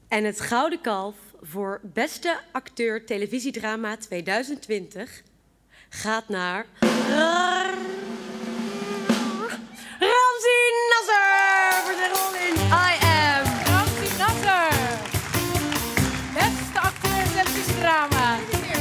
En het Gouden Kalf voor beste acteur televisiedrama 2020 gaat naar Ramzi Nasser voor zijn rol in I Am. Ramzi Nasser, beste acteur televisiedrama.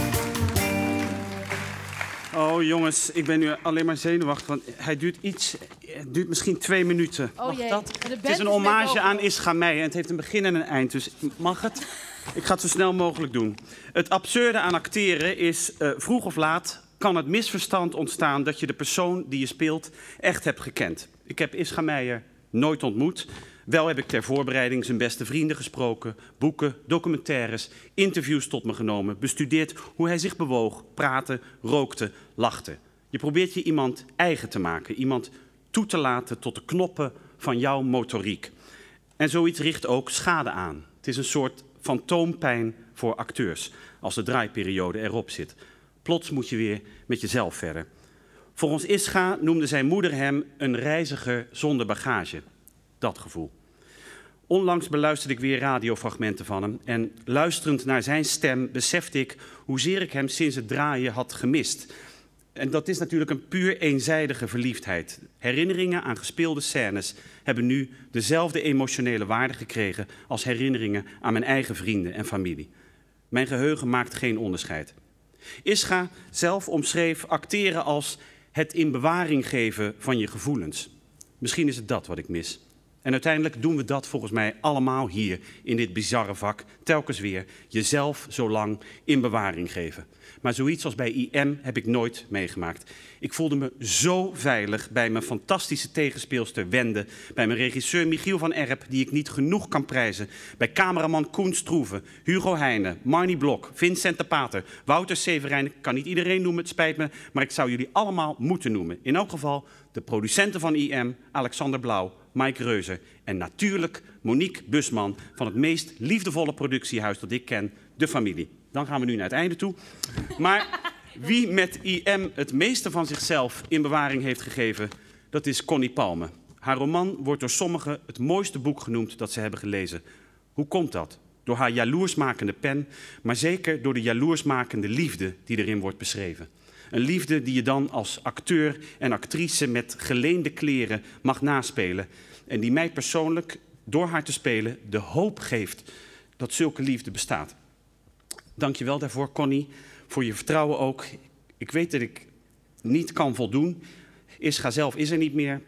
Oh jongens, ik ben nu alleen maar zenuwachtig, want het duurt misschien 2 minuten. Oh mag jee. dat? De band Het is een is hommage net aan over. Ischa Meijer en het heeft een begin en een eind, dus mag het? Ik ga het zo snel mogelijk doen. Het absurde aan acteren is, vroeg of laat kan het misverstand ontstaan dat je de persoon die je speelt echt hebt gekend. Ik heb Ischa Meijer nooit ontmoet. Wel heb ik ter voorbereiding zijn beste vrienden gesproken, boeken, documentaires, interviews tot me genomen, bestudeerd hoe hij zich bewoog, praatte, rookte, lachte. Je probeert je iemand eigen te maken, iemand toe te laten tot de knoppen van jouw motoriek. En zoiets richt ook schade aan. Het is een soort fantoompijn voor acteurs als de draaiperiode erop zit. Plots moet je weer met jezelf verder. Volgens Ischa noemde zijn moeder hem een reiziger zonder bagage. Dat gevoel. Onlangs beluisterde ik weer radiofragmenten van hem en luisterend naar zijn stem besefte ik hoezeer ik hem sinds het draaien had gemist. En dat is natuurlijk een puur eenzijdige verliefdheid. Herinneringen aan gespeelde scènes hebben nu dezelfde emotionele waarde gekregen als herinneringen aan mijn eigen vrienden en familie. Mijn geheugen maakt geen onderscheid. Ischa zelf omschreef acteren als het in bewaring geven van je gevoelens. Misschien is het dat wat ik mis. En uiteindelijk doen we dat volgens mij allemaal hier in dit bizarre vak. Telkens weer jezelf zo lang in bewaring geven. Maar zoiets als bij IM heb ik nooit meegemaakt. Ik voelde me zo veilig bij mijn fantastische tegenspeelster Wende. Bij mijn regisseur Michiel van Erp, die ik niet genoeg kan prijzen. Bij cameraman Koen Stroeven, Hugo Heijnen, Marnie Blok, Vincent de Pater, Wouter Severijn. Ik kan niet iedereen noemen, het spijt me. Maar ik zou jullie allemaal moeten noemen. In elk geval de producenten van IM, Alexander Blauw, Mike Reuzer en natuurlijk Monique Busman van het meest liefdevolle productiehuis dat ik ken, De Familie. Dan gaan we nu naar het einde toe. Maar wie met IM het meeste van zichzelf in bewaring heeft gegeven, dat is Connie Palme. Haar roman wordt door sommigen het mooiste boek genoemd dat ze hebben gelezen. Hoe komt dat? Door haar jaloersmakende pen, maar zeker door de jaloersmakende liefde die erin wordt beschreven. Een liefde die je dan als acteur en actrice met geleende kleren mag naspelen. En die mij persoonlijk, door haar te spelen, de hoop geeft dat zulke liefde bestaat. Dank je wel daarvoor, Connie, voor je vertrouwen ook. Ik weet dat ik niet kan voldoen. Ischa zelf is er niet meer.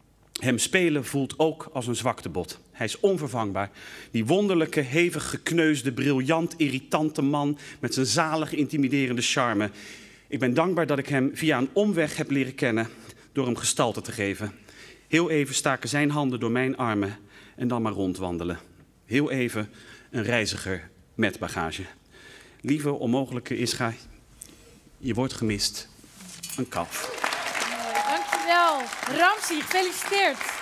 Hem spelen voelt ook als een zwaktebod. Hij is onvervangbaar. Die wonderlijke, hevig gekneusde, briljant, irritante man met zijn zalig intimiderende charme. Ik ben dankbaar dat ik hem via een omweg heb leren kennen door hem gestalte te geven. Heel even staken zijn handen door mijn armen en dan maar rondwandelen. Heel even een reiziger met bagage. Lieve onmogelijke Ischa, je wordt gemist. Een kalf. Dankjewel. Ramzi, gefeliciteerd.